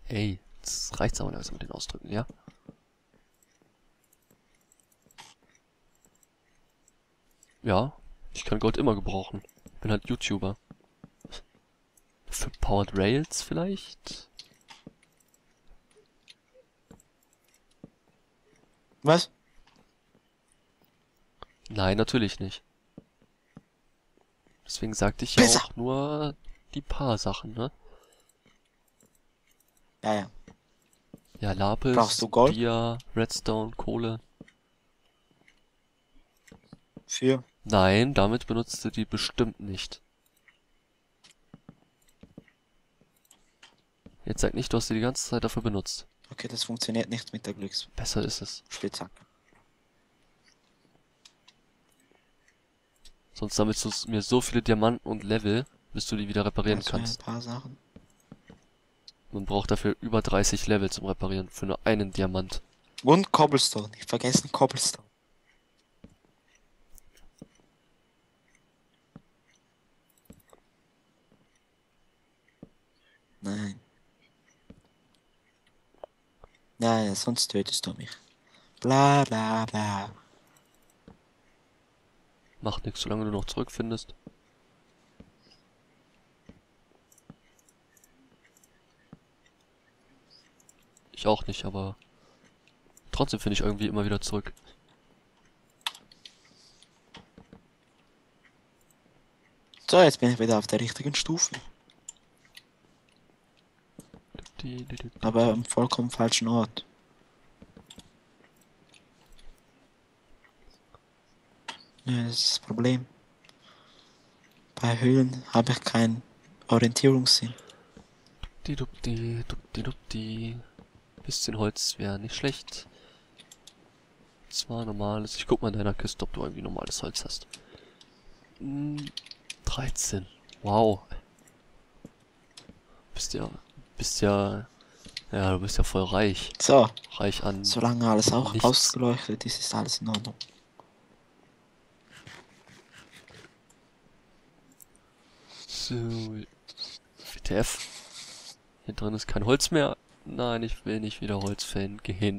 Ey, jetzt reicht's aber langsam mit den Ausdrücken, ja? Ja, ich kann Gold immer gebrauchen. Bin halt YouTuber. Für Powered Rails vielleicht? Was? Nein, natürlich nicht. Deswegen sagte ich ja Besser. auch nur die paar Sachen, ne? Ja, ja. Ja, Brauchst Lapis, du Gold? Dia, Redstone, Kohle. Für? Nein, damit benutzt du die bestimmt nicht. Jetzt sag nicht, du hast sie die ganze Zeit dafür benutzt. Okay, das funktioniert nicht mit der Besser ist es. Glücksspitzhacke. Sonst sammelst du mir so viele Diamanten und Level, bis du die wieder reparieren Das wären ein kannst. paar Sachen. Man braucht dafür über 30 Level zum Reparieren, für nur einen Diamant. Und Cobblestone. Nicht vergessen Cobblestone. Nein. Ja, sonst tötest du mich. Bla bla bla. Macht nichts, solange du noch zurückfindest. Ich auch nicht, aber trotzdem finde ich irgendwie immer wieder zurück. So, jetzt bin ich wieder auf der richtigen Stufe. Aber am vollkommen falschen Ort. Ja, das ist das Problem. Bei Höhlen habe ich keinen Orientierungssinn. Dupdi. Bisschen Holz wäre nicht schlecht. Zwar normales. Ich guck mal in deiner Kiste, ob du irgendwie normales Holz hast. 13. Wow. Du bist ja voll reich. So, Reich an solange alles auch nichts. ausgeleuchtet ist, ist alles in Ordnung. So. WTF. Hier drin ist kein Holz mehr. Nein, ich will nicht wieder Holz fällen gehen.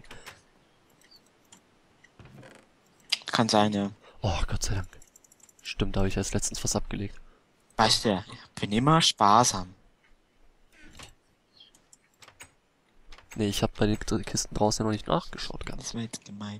Kann sein, ja. Oh, Gott sei Dank. Stimmt, da habe ich erst letztens was abgelegt. Weißt du, ich bin immer sparsam. Nee, ich habe bei den Kisten draußen ja noch nicht nachgeschaut ganz. Das wäre jetzt gemein.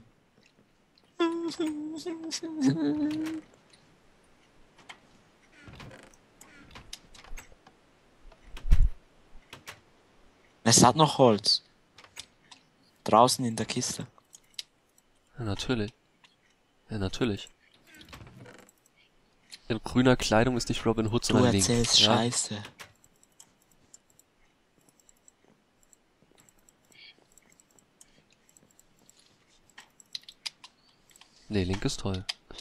Es hat noch Holz. Draußen in der Kiste. Ja, natürlich. Ja, natürlich. In grüner Kleidung ist nicht Robin Hood, Du sondern Link. erzählst Ja? Scheiße. Nee, Link ist toll.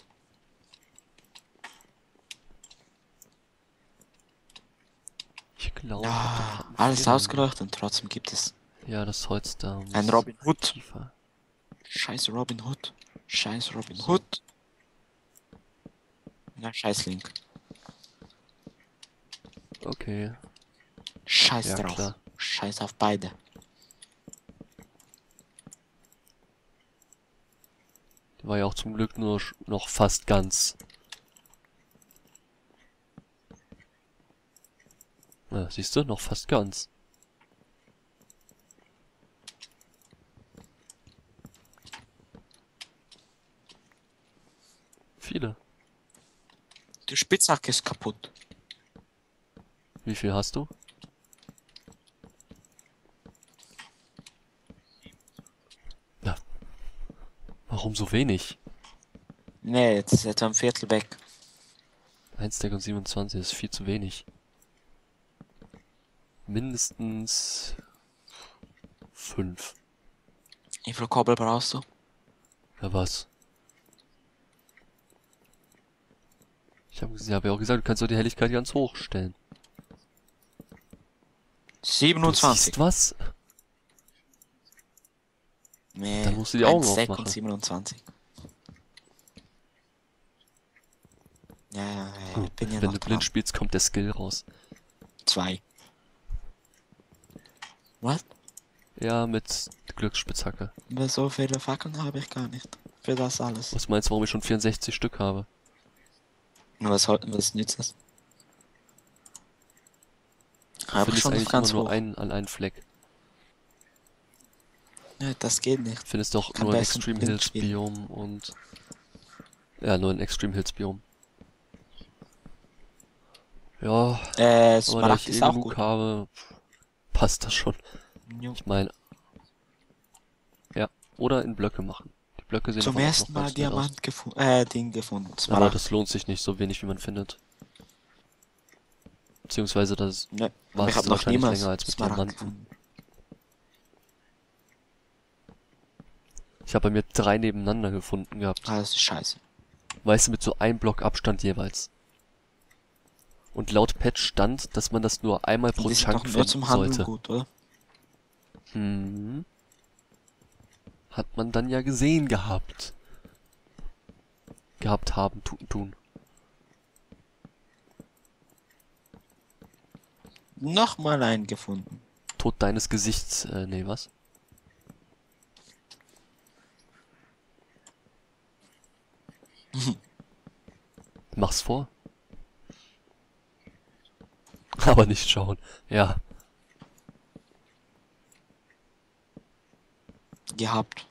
Ich glaube, Ja, alles ausgeleuchtet und trotzdem gibt es ja, das Holz da muss ein Robin Hood. tiefer. Scheiß Robin Hood. Scheiß Robin Hood. Na, scheiß Link. Okay. Scheiß Ja, drauf. klar. Scheiß auf beide. Die war ja auch zum Glück nur noch fast ganz. Ja, siehst du, noch fast ganz. Viele. Die Spitzhacke ist kaputt. Wie viel hast du? Ja. Warum so wenig? Nee, jetzt ist etwa ein Viertel weg. 1 Stack und 27 ist viel zu wenig. Mindestens 5. Wie viel Kobbel brauchst du? Ja, was? Ich habe ja auch gesagt, du kannst doch die Helligkeit ganz hoch stellen. Du 27. siehst was? Nee, Dann musst du die Augen 1 Stack aufmachen. und 27. Ja, ich bin ja Wenn noch du dran. blind spielst, kommt der Skill raus. 2. Was? Ja, mit Glücksspitzhacke. Aber so viele Fackeln habe ich gar nicht. Für das alles. Was meinst du, warum ich schon 64 Stück habe? Und was nützt das? Du Aber findest schon auf eigentlich immer ganz nur hoch. einen Fleck. Ja, das geht nicht. Findest doch Kann nur ein besser Extreme blind Hills spielen. Biom und... Ja, nur ein Extreme Hills Biom. Ja, aber da Smaragd ich eh ist auch genug gut. habe, passt das schon. Jo. Ich meine, ja, oder in Blöcke machen. Die Blöcke sehen Zum davon auch ersten noch Mal ganz nett aus. Diamant gefunden, Ding gefunden. Aber Smaragd. das lohnt sich nicht, so wenig wie man findet. Beziehungsweise das Ne, aber ich wartest habe du noch wahrscheinlich niemals länger als mit Smaragd Diamanten. gefunden. Ich habe bei mir 3 nebeneinander gefunden gehabt. Ah, das ist scheiße. Weißt du, mit so einem Block Abstand jeweils. Und laut Patch stand, dass man das nur einmal Und pro die sind doch Chunk nur finden zum Handeln sollte. gut, oder? Mhm. Hat man dann ja gesehen gehabt. Gehabt haben, tun. Nochmal einen gefunden. Tod deines Gesichts, nee, was? Mach's vor. Aber nicht schauen. Ja. Gehabt.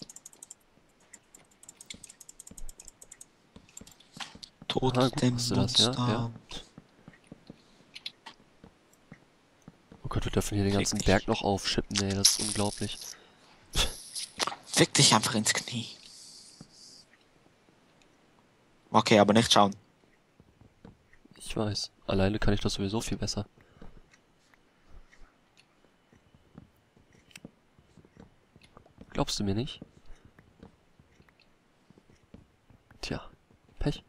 Tod Aha, gut dem machst du das, ja, ja. Monster. Oh Gott, wir dürfen hier den Fick ganzen dich. Berg noch aufschippen, ey, das ist unglaublich. Fick dich einfach ins Knie. Okay, aber nicht schauen. Ich weiß. Alleine kann ich das sowieso viel besser. Glaubst du mir nicht? Tja, Pech.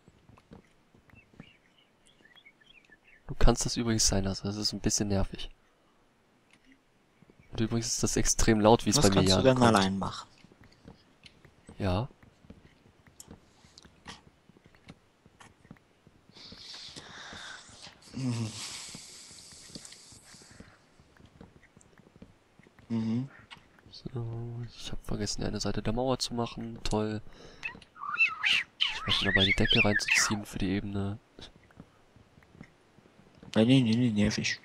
Du kannst das übrigens sein lassen, das ist ein bisschen nervig. Und übrigens ist das extrem laut, wie es Was bei mir kannst hier du denn ankommt. allein machen? Ja. Mhm. So, ich habe vergessen, eine Seite der Mauer zu machen. Toll. Ich vergesse dabei die Decke reinzuziehen für die Ebene. Nee, nervig.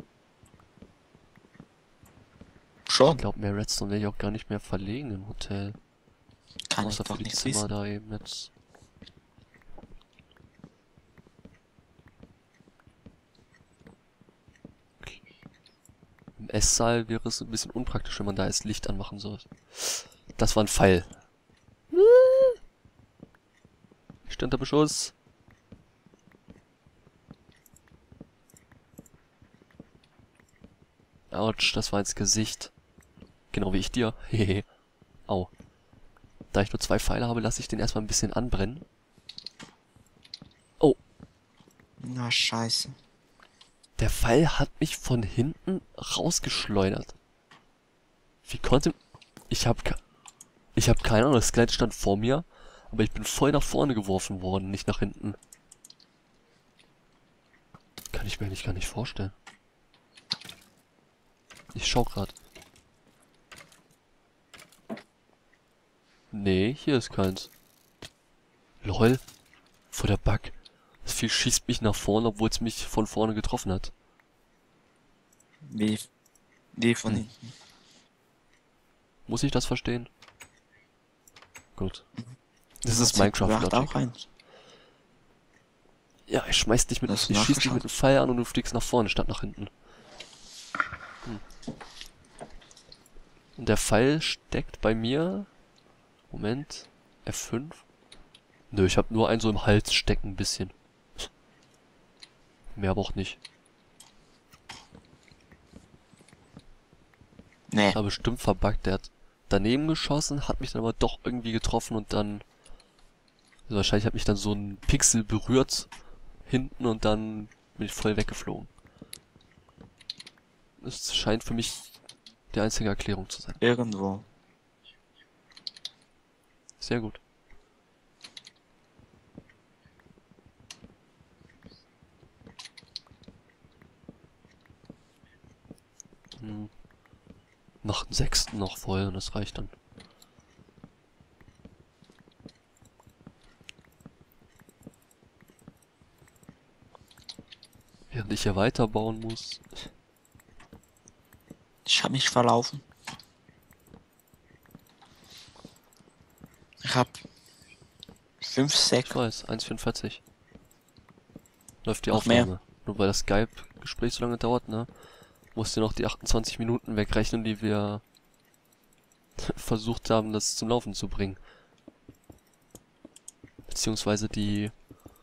Ich Schon. glaube, mehr Redstone werde ich auch gar nicht mehr verlegen im Hotel. Kann ich Außer für doch die nicht Zimmer wissen. da eben jetzt. Im Esssaal wäre es ein bisschen unpraktisch, wenn man da erst Licht anmachen soll. Das war ein Pfeil. Ich stehe unter Beschuss. Autsch, das war ins Gesicht. Genau wie ich dir. Hehe. Au. Da ich nur 2 Pfeile habe, lasse ich den erstmal ein bisschen anbrennen. Oh, Na, scheiße. der Pfeil hat mich von hinten rausgeschleudert. Wie konnte... Ich hab keine Ahnung, das Skelett stand vor mir, aber ich bin voll nach vorne geworfen worden, nicht nach hinten. Kann ich mir eigentlich gar nicht vorstellen. Ich schau grad. Nee, hier ist keins. Lol. Vor der Bug. Das Vieh schießt mich nach vorne, obwohl es mich von vorne getroffen hat. Wie von hinten. Muss ich das verstehen? Gut. Das ist Hat Minecraft-Logic. auch eins. Ja, ich schmeiß dich Hast du ich schieß dich nachgeschaut? mit einem Pfeil an und du fliegst nach vorne statt nach hinten. Und der Pfeil steckt bei mir... Moment. F5? Nö, ich hab nur einen so im Hals stecken, ein bisschen. Mehr aber auch nicht. Nee. Aber bestimmt verbuggt. Der hat daneben geschossen, hat mich dann aber doch irgendwie getroffen und dann... Also wahrscheinlich hat mich dann so ein Pixel berührt hinten und dann bin ich voll weggeflogen. Das scheint für mich die einzige Erklärung zu sein. Irgendwo. Sehr gut. Hm. Mach den 6. noch voll und das reicht dann. Während ich hier weiterbauen muss. Ich habe mich verlaufen. Ich habe 5 Ich Sek. weiß, 1,44. Läuft die Noch Aufnahme. mehr. Nur weil das Skype-Gespräch so lange dauert, ne? Musst du noch die 28 Minuten wegrechnen, die wir versucht haben, das zum Laufen zu bringen. Beziehungsweise die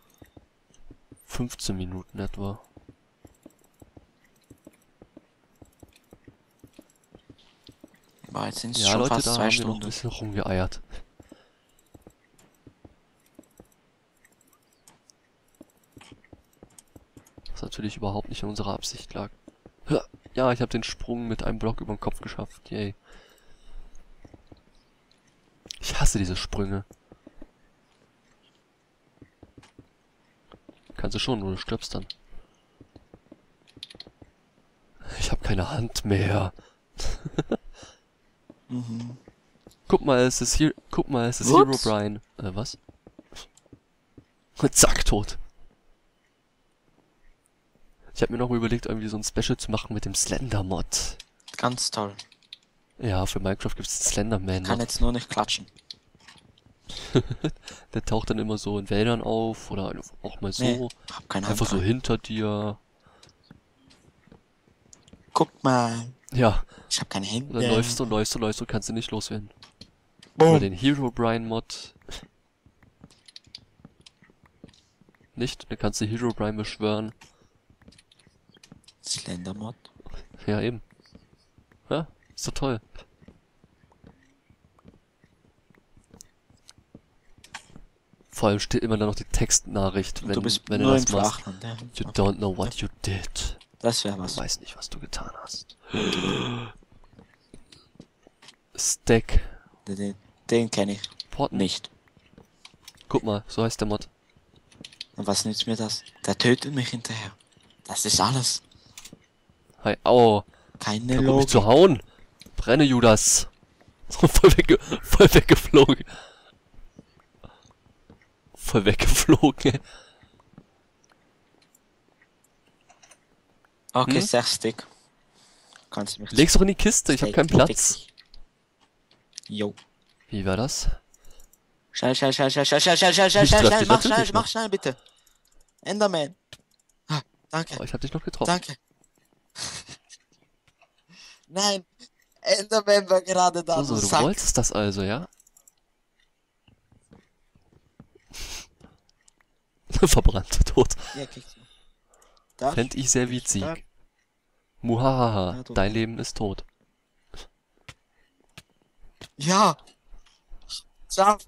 15 Minuten etwa. Boah, jetzt sind es Ja, schon Leute, fast da 2 haben wir noch ein Stunden. bisschen rumgeeiert. Was natürlich überhaupt nicht in unserer Absicht lag. Ja, ich habe den Sprung mit einem Block über den Kopf geschafft. Yay. Ich hasse diese Sprünge. Kannst du schon, nur du stirbst dann. Ich habe keine Hand mehr. Mhm. Guck mal, es ist hier. Guck mal, es ist Ups. Herobrine. Was? Zack, tot. Ich habe mir noch mal überlegt, irgendwie so ein Special zu machen mit dem Slender-Mod. Ganz toll. Ja, für Minecraft gibt es den Kann Slenderman-Mod. jetzt nur nicht klatschen. Der taucht dann immer so in Wäldern auf oder auch mal so. Nee, hab keine Hand Einfach so dran. hinter dir. Guck mal. Ja, Ich hab keine Hände. und dann läufst du, kannst du nicht loswerden. Oder Boom. den Herobrine-Mod. Nicht? Dann kannst du Herobrine beschwören. Slendermod. Ja, eben. Ja, ist doch toll. Vor allem steht immer dann noch die Textnachricht, Und wenn, du bist wenn du nur im das machst. Flachland. Ja. You don't know what you did. Das wäre Du was. weißt nicht, was du getan hast. Stack. Den kenne ich Porten. nicht. Guck mal, so heißt der Mod. Und was nützt mir das? Der tötet mich hinterher. Das ist alles. Hi, au. Keine Versuch mich zu Logik. hauen. Brenne, Judas. Voll weggeflogen. Voll weggeflogen. Okay, Hm? 6 Stück. Kannst du mich... Leg's doch in die Kiste, ich hab keinen Platz. Jo. Wie war das? Schnell, Ich treff dich mach natürlich schnell, noch. mach schnell, bitte. Enderman. Ah, danke, Oh, ich hab dich noch getroffen. danke. Nein, Enderman war gerade da, So, du du Sack. wolltest das also, ja? Verbrannt, tot. Ja, kriegst du. Darf Fänd ich sehr Darf? witzig. Muhahaha, Ja, du- dein Leben ist tot. Ja. Darf.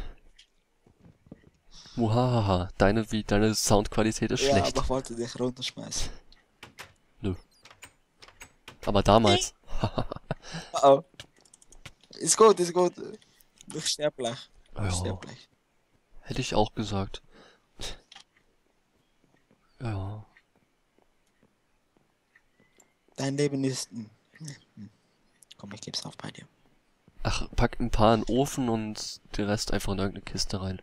Muhahaha, deine Soundqualität ist Ja, schlecht. aber ich wollte dich runterschmeißen. Aber damals. Oh. Ist gut, ist gut. Ich sterb gleich. Ich Ja, sterb gleich. hätte ich auch gesagt. Ja. Dein Leben ist... Komm, ich geb's auf bei dir. Ach, pack ein paar in den Ofen und den Rest einfach in irgendeine Kiste rein.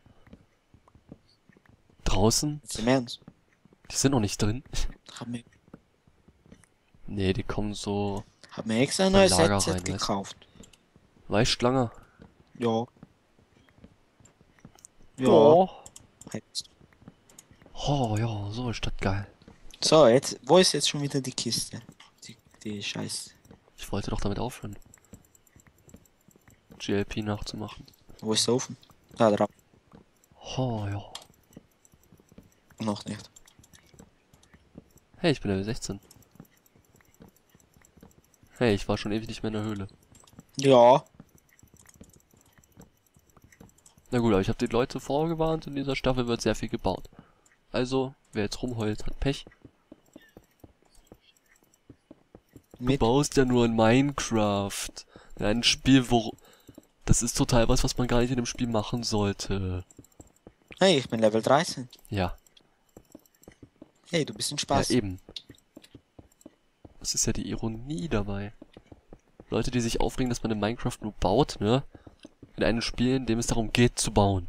Draußen? Jetzt im Ernst. Die sind noch nicht drin. Hab mir, Nee, die kommen so. hab mir extra ein Beim neues Lager Headset rein, weißt du? gekauft. Weißschlange. Ja. Ja. Jetzt. Oh, ja, so ist das geil. So, jetzt, wo ist jetzt schon wieder die Kiste? Die Scheiße. Ich wollte doch damit aufhören. GLP nachzumachen. Wo ist der Ofen? Da drauf. Oh, ja. Noch nicht. Hey, ich bin Level 16. Hey, ich war schon ewig nicht mehr in der Höhle. Ja. Na gut, aber ich habe die Leute vorgewarnt, in dieser Staffel wird sehr viel gebaut. Also, wer jetzt rumheult, hat Pech. Du Mit. baust ja nur in Minecraft. In einem Spiel, wo... Das ist total was man gar nicht in dem Spiel machen sollte. Hey, ich bin Level 13. Ja, Hey, du bist ein ja Spaß. eben. Das ist ja die Ironie dabei. Leute, die sich aufregen, dass man in Minecraft nur baut, ne? In einem Spiel, in dem es darum geht, zu bauen.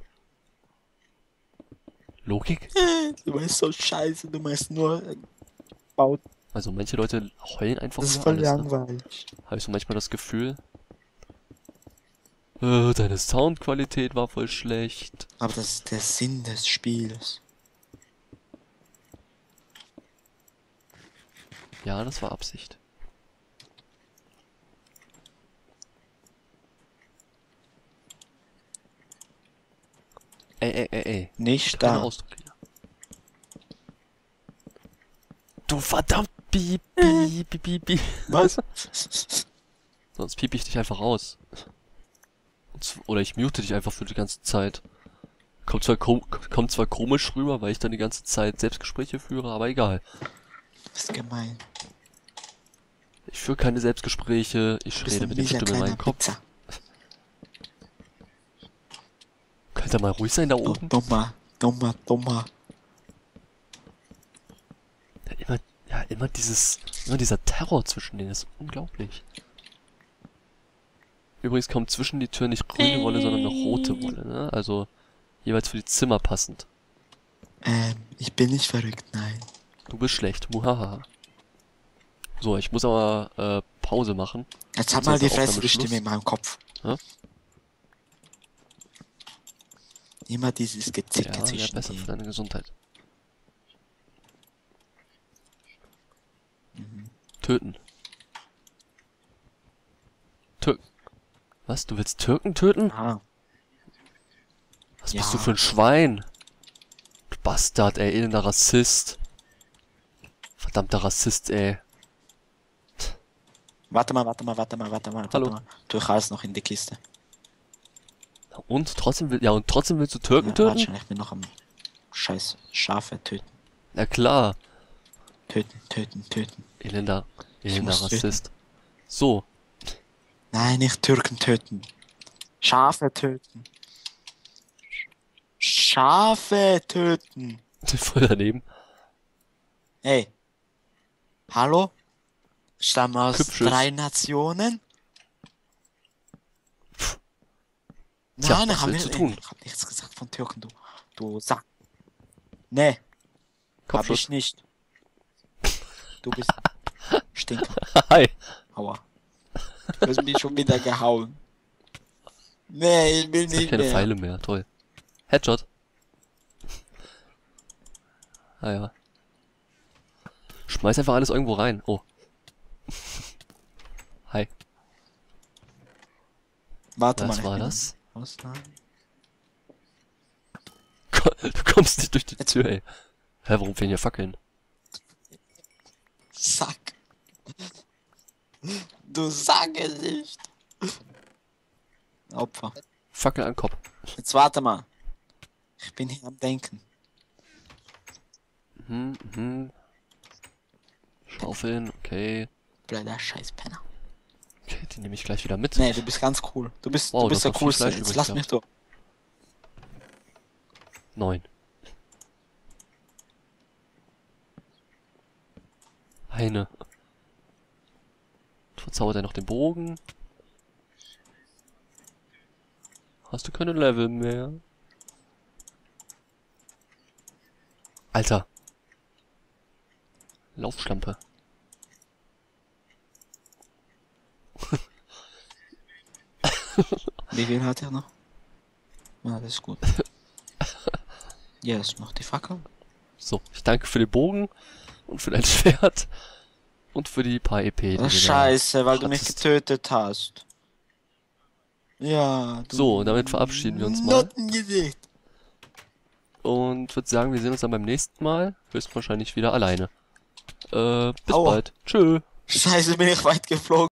Logik? Du meinst so scheiße, du meinst nur baut. Also manche Leute heulen einfach Das ist über voll alles, ne? langweilig. Habe ich so manchmal das Gefühl. Deine Soundqualität war voll schlecht. Aber das ist der Sinn des Spiels. Ja, das war Absicht. Ey. Nicht Keine da. Ausdrücke hier. Du verdammt Piep. Was? Sonst piep ich dich einfach raus. Oder ich mute dich einfach für die ganze Zeit. Kommt zwar komisch rüber, weil ich dann die ganze Zeit Selbstgespräche führe, aber egal. Das ist gemein. Ich führe keine Selbstgespräche, ich Du bist rede ein mit dem mieser Stimme in kleiner meinem Kopf. Pizza. Könnt ihr mal ruhig sein da Du oben? dummer. Immer dieser Terror zwischen denen ist unglaublich. Übrigens kommt zwischen die Tür nicht grüne Wolle, sondern eine rote Wolle, ne? Also jeweils für die Zimmer passend. Ich bin nicht verrückt, nein. Du bist schlecht, muhahaha. So, ich muss aber Pause machen. Jetzt hat mal die Aufnahme Fresse, die Schluss. Stimme in meinem Kopf. Hä? Immer dieses Gezicke Ja, wäre zwischen besser für denen. deine Gesundheit. Töten. Was? Du willst Türken töten? Ah, Was Ja. bist du für ein Schwein? Du Bastard, ey, elender Rassist. Verdammter Rassist, ey. warte mal. Hallo. Du hast noch in die Kiste. Und trotzdem willst du Türken Ja, töten? warte schon, ich bin noch am Scheiß Schafe töten. Na klar. Töten. Elender muss Rassist. So. Nein, nicht Türken töten. Schafe töten. Schafe töten. Voll daneben. Hey. Hallo? Stammen aus Küppschuss. 3 Nationen? Tja, Nein, was haben willst wir du tun? Ich hab nichts gesagt von Türken, du Sack. Nee, hab Kopfschuss. ich nicht. Du bist Stinker. Hi. Aua. Du hast mich schon wieder gehauen. Nee, ich will Ich hab nicht keine mehr. Pfeile mehr. Toll. Headshot. Ah ja. Schmeiß einfach alles irgendwo rein. Oh. Hi. Warte mal. Was ich war bin das? am Ausland. Du kommst nicht durch die Tür, ey. Hä, warum fehlen hier Fackeln? Sack. Du sage nicht. Opfer. Fackel an Kopf. Jetzt warte mal. Ich bin hier am Denken. Schaufeln, okay. Blöder Scheißpenner. Okay, die nehme ich gleich wieder mit. Nee, du bist ganz cool. Du bist Wow, der das hat viel Coolste. Fleisch Jetzt übrig lass gehabt. mich doch. 9. Eine. Verzaubert er noch den Bogen? Hast du keine Level mehr? Alter. Laufschlampe. Wie viel hat er noch? Ja, das ist gut. Ja, ist noch die Fackel. So, ich danke für den Bogen und für dein Schwert und für die paar EP. Die Ach, du da scheiße, weil du mich hattest. getötet hast. Ja, du So, damit verabschieden wir uns mal. Nottengesicht. Und würde sagen, wir sehen uns dann beim nächsten Mal. Höchstwahrscheinlich wieder alleine. Bis Aua. bald. Tschö. Scheiße, bin ich weit geflogen.